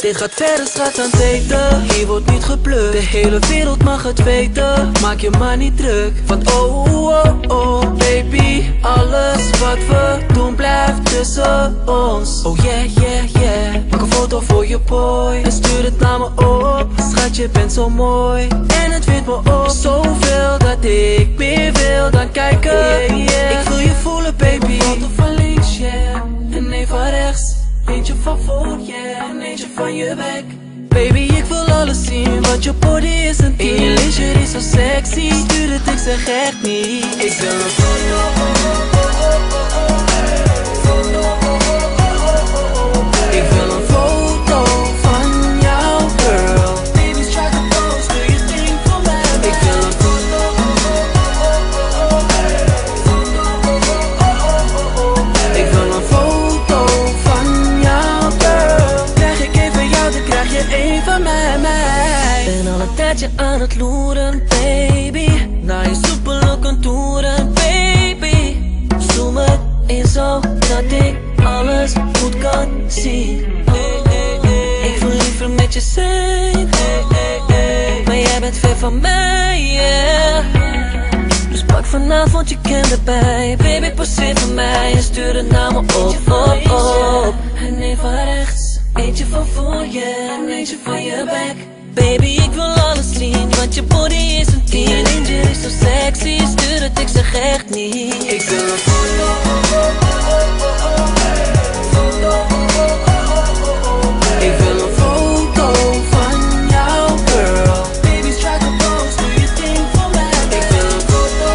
Dit gaat verder, schat, aan het weten. Hier wordt niet geplukt, de hele wereld mag het weten. Maak je maar niet druk, want oh baby, alles wat we doen blijft tussen ons. Oh yeah, yeah, yeah. Maak een foto voor je boy en stuur het naar me op. Schat, je bent zo mooi en het wint me op. Zoveel dat ik meer wil dan kijken, yeah, yeah. Ik wil je voelen, baby. Foto van links, yeah, en een van rechts. Eentje van voor, yeah, en eentje van je bek. Baby, ik wil alles zien, want je body is een 10. En je lingerie is zo sexy. Stuur het, ik zeg echt niet. Ik wil een foto. Ik wil een foto van jou, girl. Baby, strike a pose, doe je ding voor mij. Ik wil een foto. Ik wil een foto van jou, girl. Krijg ik één van jou, dan krijg je één van mij. Ben al een tijdje aan het loeren, baby. Naar je soepele contouren, baby. Zoom het in zo dat ik alles goed kan zien. Ik wil liever met je zijn, maar jij bent ver van mij, yeah. Dus pak vanavond je kind erbij. Baby, poseer voor mij en stuur het naar me op. En één van rechts, eentje van voor je en eentje van je bek. Baby, ik wil alles zien, want je body is een 10. Je lingerie is zo sexy, stuur het, ik zeg echt niet. Ik wil een foto. Ik wil een foto van jou, girl. Baby, strike a pose, doe je ding voor mij. Ik wil een foto.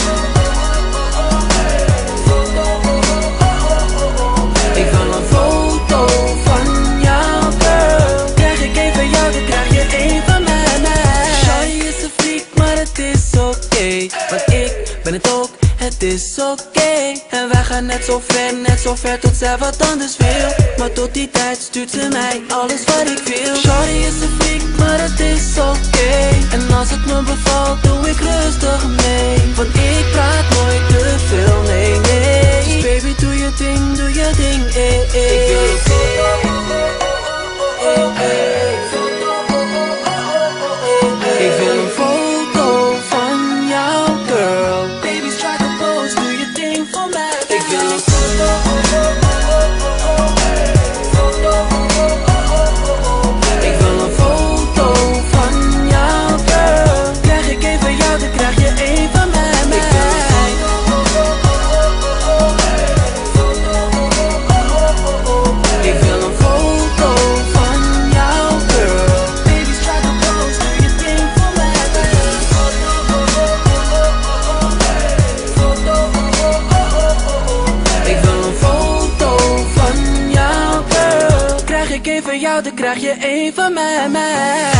Ik wil een foto van jou, girl. Krijg ik één van jou, dan krijg je één van mij. Shawty is een freak, maar het is oké. Want ik ben het ook, het is oké. En wij gaan net zo ver tot zij wat anders wil. Maar tot die tijd stuurt ze mij alles wat ik wil. Shawty is een freak, maar het is oké. En als het me bevalt, doe ik rustig mee. Want ik praat nooit te veel, nee, nee. Dus baby, doe je ding, Ik wil een foto. Ik wil een foto van jou, girl. Baby, strike a pose, doe je ding voor mij. Ik wil een foto. Ik wil een foto van jou, girl. Krijg ik één van jou, dan krijg je één van mij. Ik wil een foto van jou, girl. Baby, strike a pose, doe je ding voor mij. Ik wil een foto van jou, girl. Krijg ik één van jou, dan krijg je één van mij.